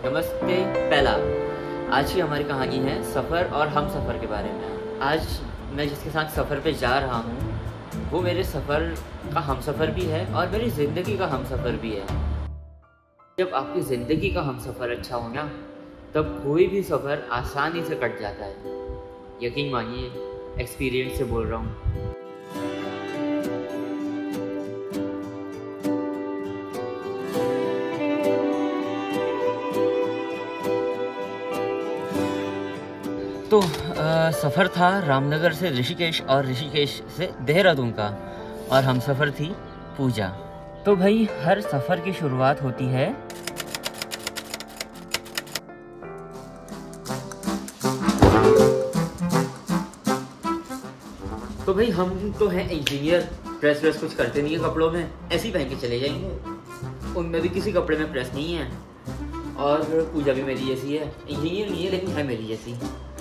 नमस्ते। पहला, आज की हमारी कहानी है सफ़र और हम सफ़र के बारे में। आज मैं जिसके साथ सफ़र पे जा रहा हूँ वो मेरे सफ़र का हम सफ़र भी है और मेरी ज़िंदगी का हम सफ़र भी है। जब आपकी ज़िंदगी का हम सफ़र अच्छा हो ना, तब कोई भी सफ़र आसानी से कट जाता है। यकीन मानिए, एक्सपीरियंस से बोल रहा हूँ। तो सफ़र था रामनगर से ऋषिकेश और ऋषिकेश से देहरादून का, और हम सफ़र थी पूजा। तो भाई, हर सफ़र की शुरुआत होती है तो भाई, हम तो हैं इंजीनियर, प्रेस व्रेस कुछ करते नहीं है कपड़ों में, ऐसे ही पहन के चले जाएंगे। उनमें भी किसी कपड़े में प्रेस नहीं है। और पूजा भी मेरी जैसी है, इंजीनियर नहीं है लेकिन है मेरी जैसी।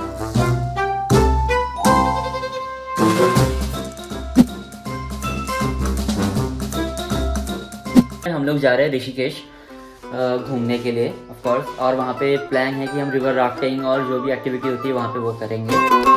हम लोग जा रहे हैं ऋषिकेश घूमने के लिए ऑफ कोर्स, और वहाँ पे प्लान है कि हम रिवर राफ्टिंग और जो भी एक्टिविटी होती है वहाँ पे वो करेंगे।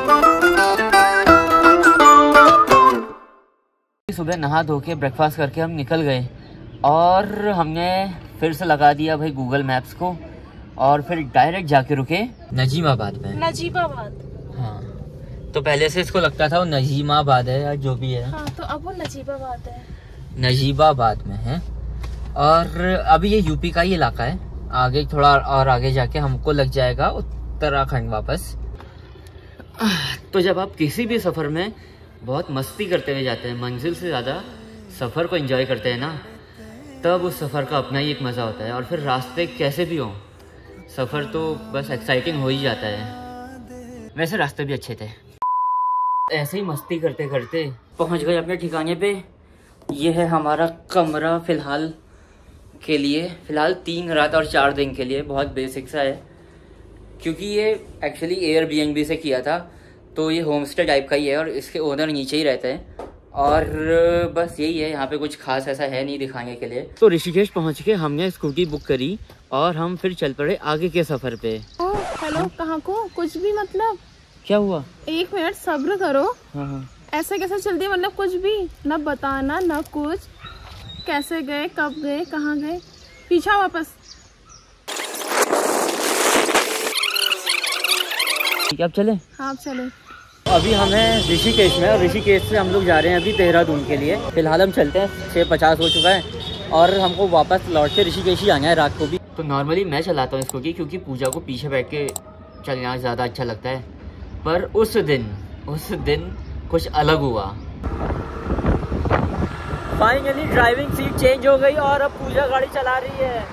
सुबह नहा धो के ब्रेकफास्ट करके हम निकल गए और हमने फिर से लगा दिया भाई गूगल मैप्स को, और फिर डायरेक्ट जाके रुके नजीमाबाद में। नजीबाबाद, हाँ। तो पहले से इसको लगता था वो नजीमाबाद है या जो भी है। हाँ, तो अब वो नजीबाबाद है। नजीबाबाद में है, और अभी ये यूपी का ही इलाका है। आगे थोड़ा और आगे जाके हमको लग जाएगा उत्तराखंड वापस। तो जब आप किसी भी सफ़र में बहुत मस्ती करते हुए जाते हैं, मंजिल से ज़्यादा सफ़र को एंजॉय करते हैं ना, तब उस सफ़र का अपना ही एक मज़ा होता है। और फिर रास्ते कैसे भी हों, सफ़र तो बस एक्साइटिंग हो ही जाता है। वैसे रास्ते भी अच्छे थे। ऐसे ही मस्ती करते करते पहुंच गए अपने ठिकाने पे। ये है हमारा कमरा फ़िलहाल के लिए, फ़िलहाल 3 रात और 4 दिन के लिए। बहुत बेसिक सा है, क्योंकि ये एक्चुअली एयरबीएनबी से किया था, तो ये होम स्टे टाइप का ही है और इसके ओनर नीचे ही रहते हैं। और बस यही है, यहाँ पे कुछ खास ऐसा है नहीं दिखाने के लिए। तो ऋषिकेश पहुँच के हमने स्कूटी बुक करी और हम फिर चल पड़े आगे के सफ़र पे। हेलो, कहाँ को? कुछ भी मतलब? क्या हुआ? 1 मिनट सब्र करो। हाँ। ऐसे कैसे चलती है, मतलब कुछ भी न बताना न कुछ। कैसे गए, कब गए, कहाँ गए? पीछा वापस। ठीक है, अब चले? हाँ, अब चले। अभी हमें ऋषिकेश में, और ऋषिकेश से हम लोग जा रहे हैं अभी देहरादून के लिए। फिलहाल हम चलते हैं, 6:50 हो चुका है और हमको वापस लौट के ऋषिकेश ही आना है रात को भी। तो नॉर्मली मैं चलाता हूँ इसको क्योंकि पूजा को पीछे बैठ के चलना ज़्यादा अच्छा लगता है, पर उस दिन कुछ अलग हुआ। फाइनली ड्राइविंग सीट चेंज हो गई और अब पूजा गाड़ी चला रही है।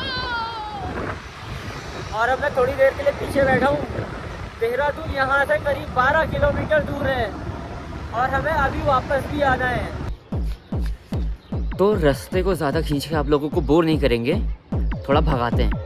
और अब मैं थोड़ी देर के लिए पीछे बैठा हूँ। देहरादून यहाँ से करीब 12 किलोमीटर दूर है और हमें अभी वापस भी आना है। तो रास्ते को ज़्यादा खींच के आप लोगों को बोर नहीं करेंगे, थोड़ा भगाते हैं।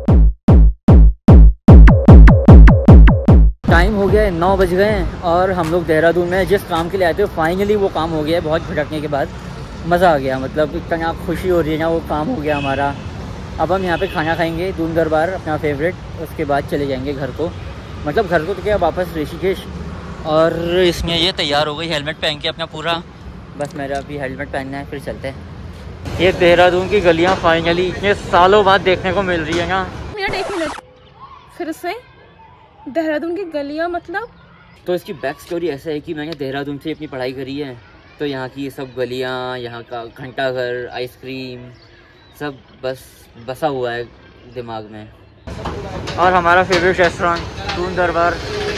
टाइम हो गया है, 9 बज गए हैं और हम लोग देहरादून में जिस काम के लिए आए थे फाइनली वो काम हो गया है। बहुत भटकने के बाद मज़ा आ गया, मतलब इतना खुशी हो रही है ना, वो काम हो गया हमारा। अब हम यहाँ पे खाना खाएंगे, दून दरबार अपना फेवरेट, उसके बाद चले जाएंगे घर को। मतलब घर को तो क्या, वापस ऋषिकेश। और इसमें ये तैयार हो गई हेलमेट पहन के अपना पूरा, बस मेरा अभी हेलमेट पहनना है, फिर चलते हैं। ये देहरादून की गलियाँ फाइनली इतने सालों बाद देखने को मिल रही है ना। 1 मिनट फिर से देहरादून की गलियाँ मतलब? तो इसकी बैक स्टोरी ऐसा है कि मैंने देहरादून से अपनी पढ़ाई करी है, तो यहाँ की ये सब गलियाँ, यहाँ का घंटाघर, आइसक्रीम, सब बस बसा हुआ है दिमाग में। और हमारा फेवरेट रेस्टोरेंट दून दरबार।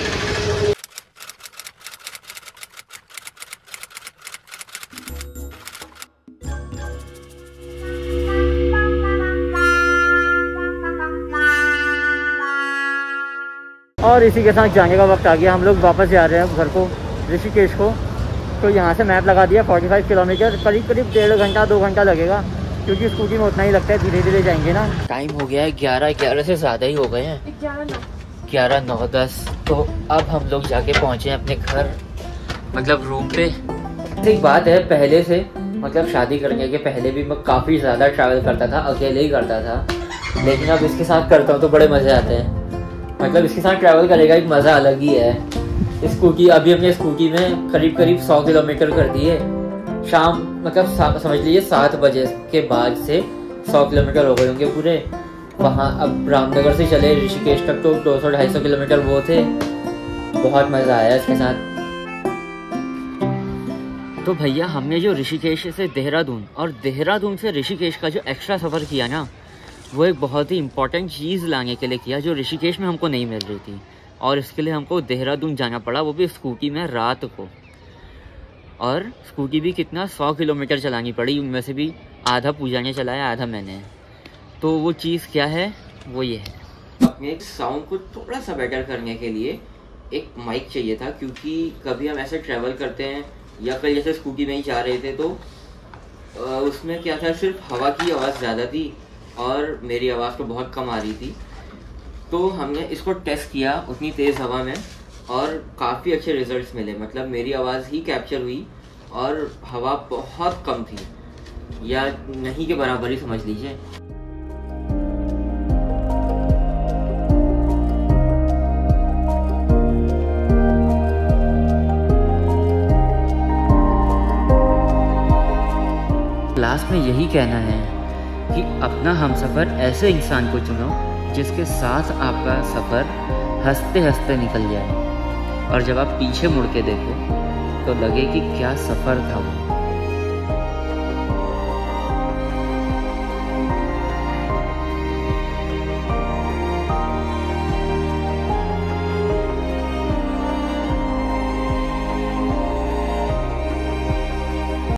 और इसी के साथ जाने का वक्त आ गया। हम लोग वापस जा रहे हैं घर को, ऋषिकेश को। तो यहाँ से मैप लगा दिया 45 किलोमीटर, करीब 1.5 घंटा 2 घंटा लगेगा, क्योंकि स्कूटी में उतना ही लगता है, धीरे धीरे जाएंगे ना। टाइम हो गया है 11 से ज़्यादा ही हो गए हैं, 11, 9, 10। तो अब हम लोग जाके पहुँचे हैं अपने घर, मतलब रूम पे। एक बात है, पहले से मतलब शादी करने के पहले भी मैं काफ़ी ज़्यादा ट्रैवल करता था, अकेले ही करता था। लेकिन अब इसके साथ करता हूँ तो बड़े मज़े आते हैं। मतलब इसके साथ ट्रैवल करेगा एक मज़ा अलग ही है। स्कूटी अभी हमने स्कूटी में करीब 100 किलोमीटर कर दिए। शाम मतलब समझ लीजिए 7 बजे के बाद से 100 किलोमीटर हो गए होंगे पूरे। वहाँ अब रामनगर से चले ऋषिकेश तक तो 200-250 किलोमीटर वो थे। बहुत मज़ा आया इसके साथ। तो भैया हमने जो ऋषिकेश से देहरादून और देहरादून से ऋषिकेश का जो एक्स्ट्रा सफ़र किया ना, वो एक बहुत ही इम्पोर्टेंट चीज़ लाने के लिए किया जो ऋषिकेश में हमको नहीं मिल रही थी। और इसके लिए हमको देहरादून जाना पड़ा, वो भी स्कूटी में रात को। और स्कूटी भी कितना 100 किलोमीटर चलानी पड़ी, उनमें से भी आधा पूजा ने चलाया, आधा मैंने। तो वो चीज़ क्या है, वो ये है, अपने एक साउंड को थोड़ा सा बेटर करने के लिए एक माइक चाहिए था। क्योंकि कभी हम ऐसे ट्रैवल करते हैं या फिर जैसे स्कूटी में ही जा रहे थे तो उसमें क्या था, सिर्फ हवा की आवाज़ ज़्यादा थी और मेरी आवाज़ तो बहुत कम आ रही थी। तो हमने इसको टेस्ट किया उतनी तेज़ हवा में और काफ़ी अच्छे रिजल्ट्स मिले। मतलब मेरी आवाज़ ही कैप्चर हुई और हवा बहुत कम थी, या नहीं के बराबर ही समझ लीजिए। लास्ट में यही कहना है कि अपना हमसफ़र ऐसे इंसान को चुनो जिसके साथ आपका सफ़र हंसते हंसते निकल जाए, और जब आप पीछे मुड़ के देखो तो लगे कि क्या सफ़र था वो।